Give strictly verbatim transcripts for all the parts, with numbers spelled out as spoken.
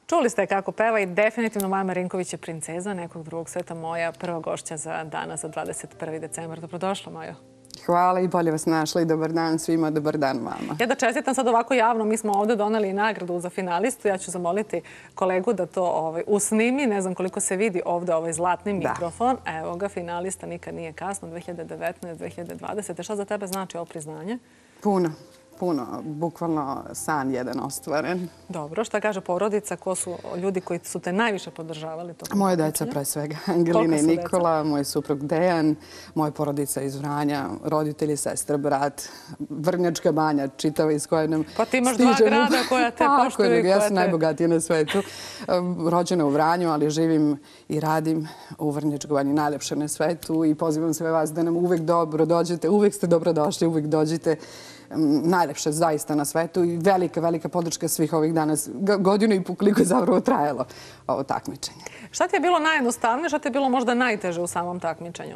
Čuli ste kako peva i definitivno Maja Marinković je princeza nekog drugog sveta, moja prva gošća za danas, za dvadeset prvi decembar. Dobrodošla, Majo. Hvala i bolje vas našla i dobar dan svima, dobar dan vama. Ja da čestitam sad ovako javno, mi smo ovde doneli nagradu za finalistu. Ja ću zamoliti kolegu da to ovaj, usnimi. Ne znam koliko se vidi ovde ovaj zlatni mikrofon. Da. Evo ga, finalista nikad nije kasno, dve hiljade devetnaeste do dve hiljade dvadesete. Šta za tebe znači ovo priznanje? Puno. Puno, bukvalno san jedan ostvaren. Dobro, šta kaže porodica? Ko su ljudi koji su te najviše podržavali? Moje deca pre svega. Angelina i Nikola, moj suprug Dejan, moja porodica iz Vranja, roditelji, sestra, brat, Vrnjačka banja, čitava iz koje nam stižemo. Pa ti imaš dva grada koja te poštuju. Ja sam najbogatija na svetu. Rođena u Vranju, ali živim i radim u Vrnjačkoj banji, najlepše na svetu i pozivam sve vas da nam uvek dobro dođete, uvek ste dobrodošli, uvek dođite. Najlepše zaista na svetu i velika, velika podrška svih ovih danas. Godinu i po koliko je zapravo trajalo ovo takmičenje. Šta ti je bilo najjednostavnije, šta ti je bilo možda najteže u samom takmičenju?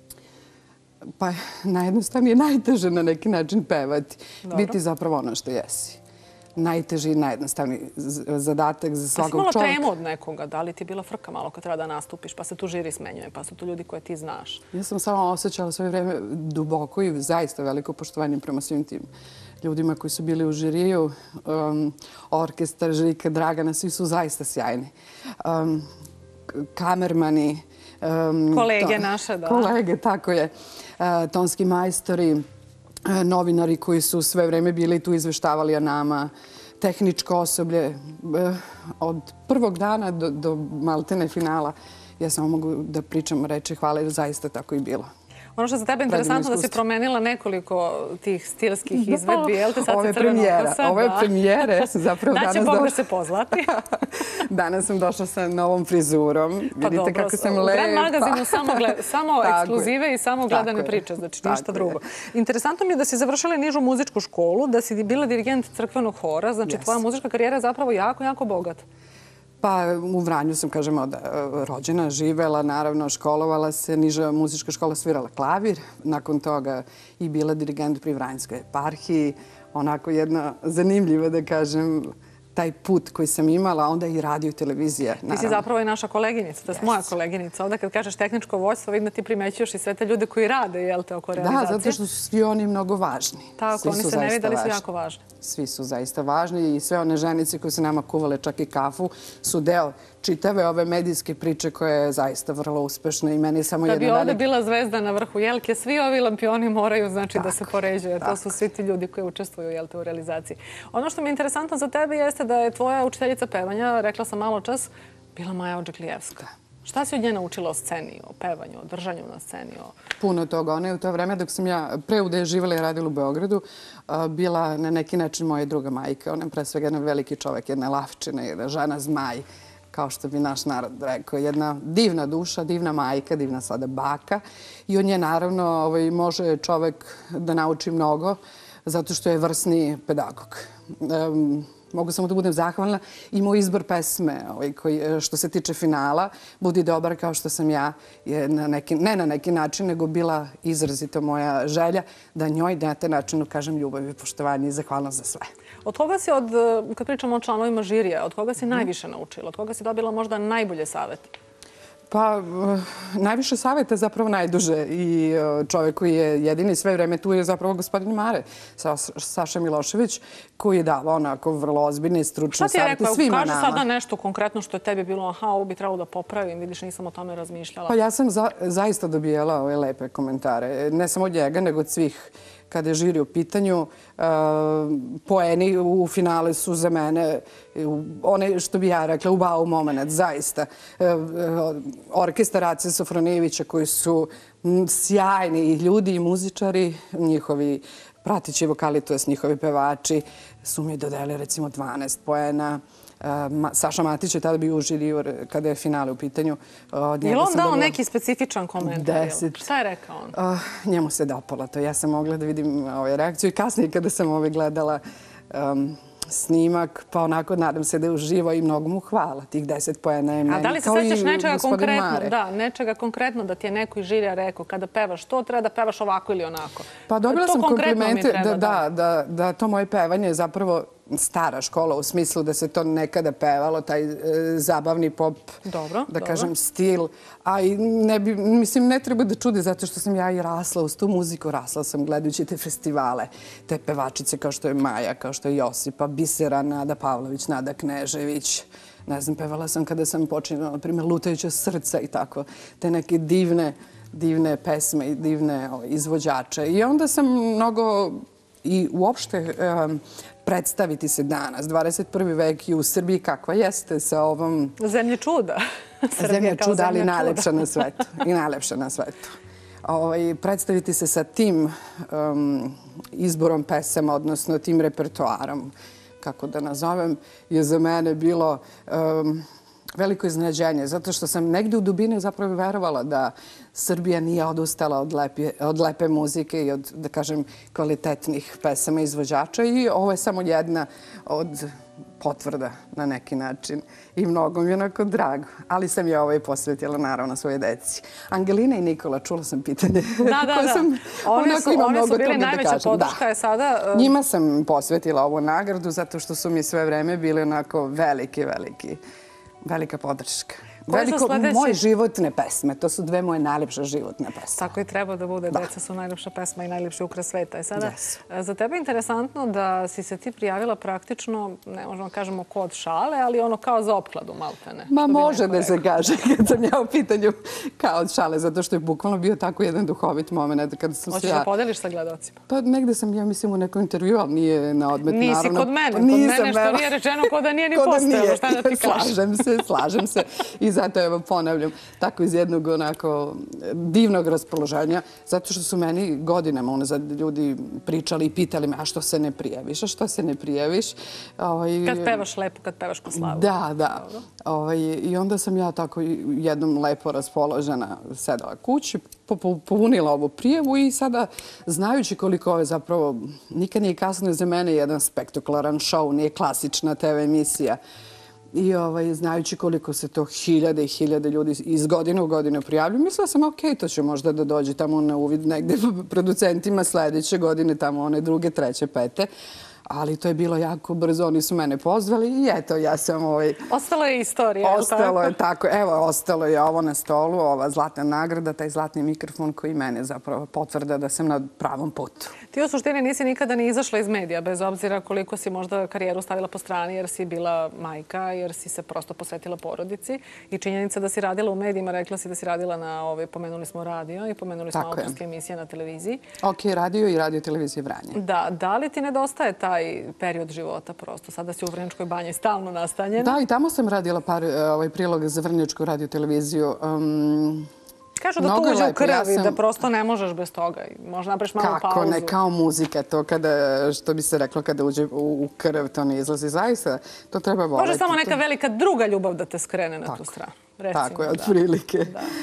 Pa najjednostavnije je najteže na neki način pevati. Biti zapravo ono što jesi. Najteži i najjednostavniji zadatak za svakog čovjeka. A si imala tremu od nekoga? Da li ti je bila frka malo kad treba da nastupiš, pa se tu žiri smenjuje, pa su tu ljudi koje ti znaš? Ja sam samo osjećala sve vreme duboko i zaista veliko poštovanje prema svim tim ljudima koji su bili u žiriju. Um, orkestar, Žika, Dragana, svi su zaista sjajni. Um, kamermani. Um, kolege to, naše, da. Kolege, tako je. Uh, tonski majstori. Novinari koji su sve vreme bili tu izveštavali o nama, tehničko osoblje. Od prvog dana do, do maltene finala ja samo mogu da pričam reči hvala jer zaista tako i bilo. Ono što je za tebe interesantno da si promenila nekoliko tih stilskih izvedbi, jel te sad se crveno kosa? Ove premijere su zapravo danas došla. Da će Bog da se pozlati. Danas sam došla sa novom frizurom. Vidite kako sam lepa. U Grand magazinu samo ekskluzive i samo gledane priče, znači ništa drugo. Interesantno mi je da si završila nižu muzičku školu, da si bila dirigent crkvenog hora, znači tvoja muzička karijera je zapravo jako, jako bogata. Pa u Vranju sam, kažemo, rođena, živela, naravno, školovala se, niža muzička škola svirala klavir, nakon toga i bila dirigent pri Vranjskoj eparhiji. Onako jedna zanimljiva, da kažem, taj put koji sam imala, onda i radio i televizija. Ti si zapravo i naša koleginica, to je moja koleginica. Ovdje kad kažeš tehničko vođstvo, vidim da ti primećuješ i sve te ljude koji rade, jel te, oko realizacije. Da, zato što su svi oni mnogo važni. Tako, oni se ne vide, ali su jako važni. Svi su zaista važni i sve one ženice koje su nama kuvale čak i kafu su deo čitave ove medijske priče koja je zaista vrlo uspešna i meni je samo jedna velika... Da bi ovdje bila zvezda na vrhu jelke, svi ovi lampioni moraju znači da se poređuje. To su svi ti ljudi koji učestvuju jelte, u realizaciji. Ono što mi je interesantno za tebe jeste da je tvoja učiteljica pevanja, rekla sam malo čas, bila Maja Odžaklijevska. Šta si od nje naučila o sceni, o pevanju, o držanju na sceni? Puno toga. Ona je u to vreme dok sam ja pre gde je živjela i radila u Beogradu, bila na neki način moja druga majka. Ona je pre svega jedan veliki čovek, jedna lavčina, jedna žena zmaj, kao što bi naš narod rekao. Jedna divna duša, divna majka, divna sada baka. I od nje naravno može čovek da nauči mnogo, zato što je vrsni pedagog. Mogu samo da budem zahvalna i moj izbor pesme što se tiče finala budi dobar kao što sam ja, ne na neki način, nego bila izrazito moja želja da njoj na taj način kažem ljubav i poštovanje i zahvalnost za sve. Od koga si, kad pričamo o članovima žirija, od koga si najviše naučila? Od koga si dobila možda najbolje savete? Pa, najviše savjeta zapravo najduže i čovjek koji je jedini sve vreme tu je zapravo gospodin Mare, Saša Milošević, koji je dao onako vrlo ozbiljne i stručne savjete svima nama. Kaži sada nešto konkretno što je tebi bilo, aha, ovo bi trebalo da popravim, vidiš, nisam o tome razmišljala. Pa ja sam zaista dobijala ove lepe komentare, ne samo od njega, nego od svih. Kada je žiri u pitanju, poeni u finale su za mene, one što bi ja rekla, u bau moment, zaista. Orkestar Ace Sofronijevića koji su sjajni ljudi i muzičari, njihovi pratići vokali, to jest njihovi pevači, su mi dodeli recimo dvanaest poena. Saša Matić je tada bio u žiriju kada je finale u pitanju. Je li on dao neki specifičan komentar? Deset. Šta je rekao on? Njemu se dopala to. Ja sam mogla da vidim reakciju i kasnije kada sam gledala snimak, pa onako nadam se da je uživo i mnogo mu hvala. Tih deset poena je meni. A da li se sećaš nečega konkretno? Da, nečega konkretno da ti je neko iz žirija rekao kada pevaš to, treba da pevaš ovako ili onako? Pa dobila sam komplimente da to moje pevanje zapravo stara škola u smislu da se to nekada pevalo, taj zabavni pop, da kažem, stil. A i ne bi, mislim, ne treba da čudi zato što sam ja i rasla uz tu muziku, rasla sam gledajući te festivale, te pevačice kao što je Maja, kao što je Josipa, Bisera, Nada Pavlović, Nada Knežević. Ne znam, pevala sam kada sam počinjala, na primjer, Lutajuća srca i tako, te neke divne, divne pesme i divne izvođače. I onda sam mnogo i uopšte predstaviti se danas, dvadeset prvi vek i u Srbiji kakva jeste sa ovom... Zemlje čuda. Zemlje čuda, ali najlepša na svetu. I najlepša na svetu. Predstaviti se sa tim izborom pesama, odnosno tim repertoarom, kako da nazovem, je za mene bilo veliko iznenađenje, zato što sam negde u dubini zapravo verovala da Srbija nije odustala od lepe muzike i od, da kažem, kvalitetnih pesama izvođača i ovo je samo jedna od potvrda na neki način i mnogo mi je onako drago. Ali sam je ovo i posvetila naravno svoje deci. Angelina i Nikola, čula sam pitanje. Da, da, da. One su bili najveća podrška je sada. Njima sam posvetila ovu nagradu zato što su mi sve vreme bili onako veliki, veliki velika podrška. Veliko moje životne pesme. To su dve moje najljepše životne pesme. Tako i treba da bude. Deca su najljepša pesma i najljepši ukras sveta. Za tebe je interesantno da si se ti prijavila praktično, ne možemo kažemo kod šale, ali ono kao za opkladu, maltene. Ma može da se kaže kad sam ja u pitanju kao od šale, zato što je bukvalno bio tako jedan duhovit moment. Hoćeš da podeliš sa gledalcima? Pa negde sam, ja mislim, u nekom intervju, ali nije na odmet. Nisi kod mene. Kod mene što nije rečeno ko da nije ni postojalo. Šta da ti kažeš? Slažem se, slažem se. I zato evo ponavljam, tako iz jednog onako divnog raspoloženja, zato što su meni godinama unazad ljudi pričali i pitali me, a što se ne prijaviš, a što se ne prijaviš. Kad pevaš lepo, kad pevaš ko slavu. Da, da. I onda sam ja tako jednom lepo raspoložena sedala kući, popunila ovu prijavu i sada, znajući koliko ove zapravo, nikad nije kasno za mene jedan spektakularan šou, nije klasična te ve emisija, i znajući koliko se to hiljade i hiljade ljudi iz godine u godinu prijavljuju, mislila sam, ok, to će možda da dođe tamo na uvid negde producentima sledeće godine, tamo one druge, treće, pete. Ali to je bilo jako brzo, oni su mene pozvali i eto, ja sam... Ostalo je istorija, je li tako? Ostalo je tako, evo, ostalo je ovo na stolu, ova zlatna nagrada, taj zlatni mikrofon koji mene zapravo potvrda da sam na pravom putu. Ti u suštini nisi nikada ni izašla iz medija, bez obzira koliko si možda karijeru stavila po strani, jer si bila majka, jer si se prosto posvetila porodici. I činjenica da si radila u medijima, rekla si da si radila na, pomenuli smo radio i pomenuli smo autorske emisije na televiziji. Ok, radio i radio televizije Vranje. Da, da li ti nedostaje taj period života prosto? Sada si u Vrnjačkoj banji stalno nastanjena. Da, i tamo sam radila par priloga za Vrnjačku radio televiziju. Kažu da to uđe u krvi, da prosto ne možeš bez toga. Možda napraviš malu pauzu. Kako ne, kao muzika. To što bi se reklo kada uđe u krv, to ne izlazi. Zaista, to treba voleti. Može samo neka velika druga ljubav da te skrene na tu stranu. Tako je, od prilike.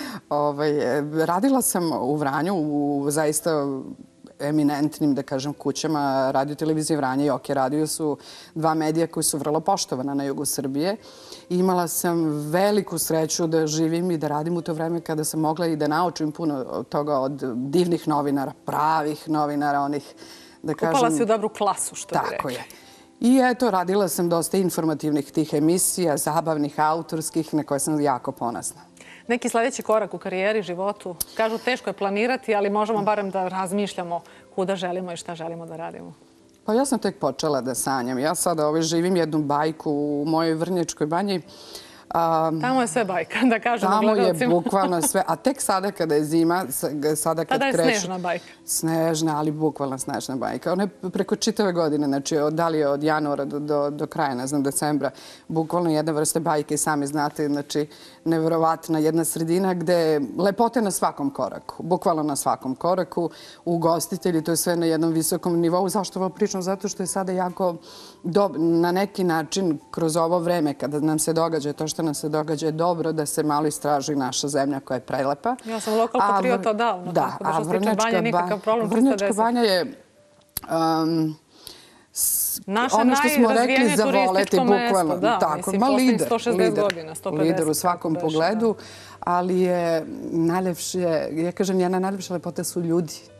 Radila sam u Vranju, u zaista eminentnim, da kažem, kućama. Radio televizije Vranje i OK radio su dva medija koji su vrlo poštovana na jugu Srbije. Imala sam veliku sreću da živim i da radim u to vreme kada sam mogla i da naučim puno toga od divnih novinara, pravih novinara, onih, da kažem... Kupala si u dobru klasu, što bi rekli. Tako je. I eto, radila sam dosta informativnih tih emisija, zabavnih, autorskih, na koje sam jako ponosna. Neki sljedeći korak u karijeri, životu? Kažu, teško je planirati, ali možemo barem da razmišljamo kuda želimo i šta želimo da radimo. Pa ja sam tek počela da sanjam. Ja sada živim jednu bajku u mojoj Vrnjačkoj banji. Tamo je sve bajka, da kažemo gledalcima. Tamo je bukvalno sve. A tek sada kada je zima, sada kad kreće... Tada je snežna bajka. Snežna, ali bukvalno snežna bajka. Ona je preko čitave godine, znači da li je od januara do kraja, ne znam, decembra, bukvalno jedna vrsta bajke i sami znate, znači neverovatna jedna sredina gde je lepote na svakom koraku, bukvalno na svakom koraku. Ugostitelji, to je sve na jednom visokom nivou. Zašto ovo pričam? Zato što je sada jako na neki način kroz ovo vreme kada nam se događa to što nam se događa je dobro da se malo istraži naša zemlja koja je prelepa. Ja sam lokal patriota odavno. Da, a Vrnjačka banja je naše ono što smo rekli za voleti, bukvalno. Tako, ma lider, lider u svakom pogledu, ali je najlepše, ja kažem, njena najlepša lepota su ljudi.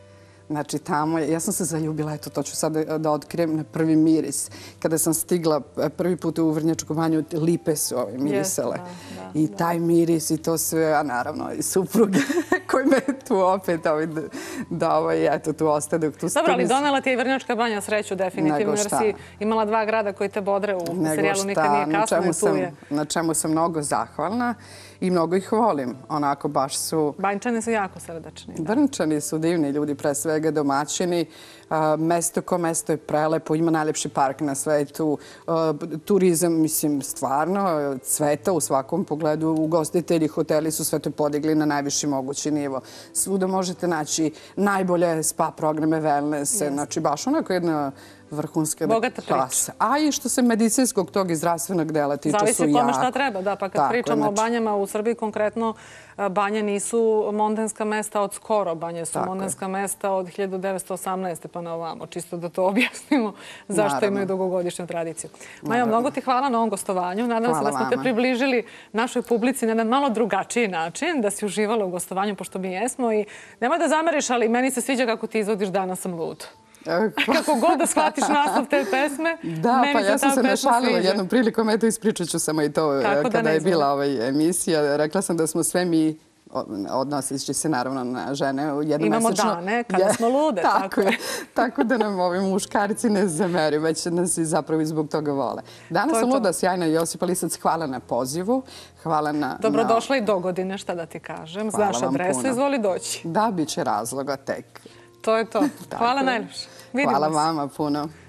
Znači, tamo, ja sam se zaljubila, eto, to ću sad da otkrijem, na prvi miris. Kada sam stigla prvi put u Vrnjačku banju, lipe su ove mirisale. I taj miris i to sve, a naravno i supruga koji me tu opet da eto, tu ostade. Dobro, ali donela ti je i Vrnjačka banja sreću definitivno, jer si imala dva grada koji te bodre u serijalu Nikad nije kasno i tu je. Na čemu sam mnogo zahvalna i mnogo ih volim. Onako, baš su... Banjčani su jako srdačni. Vrnčani su divni ljudi, pre svega domaćini. Mesto ko mesto je prelepo, ima najlepši park na svetu. Turizam, mislim, stvarno cveta u svakom pogledu. Ugostitelji, hoteli su sve to podigli na najviši mogući nivo. Svuda možete naći najbolje spa programe, wellness, znači baš onako jedna vrhunska klasa. A i što se medicinskog tog i zdravstvenog dela tiče su jako. Zavisi kome šta treba, da. Pa kad pričamo o banjama u Srbiji konkretno, banje nisu mondenska mesta od skoro. Banje su mondenska mesta od hiljadu devetsto osamnaeste pa na ovamo. Čisto da to objasnimo zašto imaju dugogodišnju tradiciju. Majo, mnogo ti hvala na ovom gostovanju. Nadam se da smo te približili našoj publici na jedan malo drugačiji način, da si uživala u gostovanju, pošto mi jesmo. I nemoj da zameriš, ali meni se sviđa kako ti izvodiš Danas sam lud. Kako god da shvatiš naslov te pesme, da, pa ja sam se našalila jednom prilikom, eto ispričat ću samo i to kada je bila ova emisija. Rekla sam da smo sve mi, odnosit se naravno na žene jednomesečno. Imamo dane kada smo lude. Tako je. Tako da nam ovi muškarci ne zameri, već nas i zapravo i zbog toga vole. Danas sam luda, sjajna Josipa Lisac, hvala na pozivu. Hvala na... Dobrodošla i do godine, šta da ti kažem. Znaš adresu, izvoli doći. Da, bit će razloga tek. To je to. Hvala najljepše. Hvala vama puno.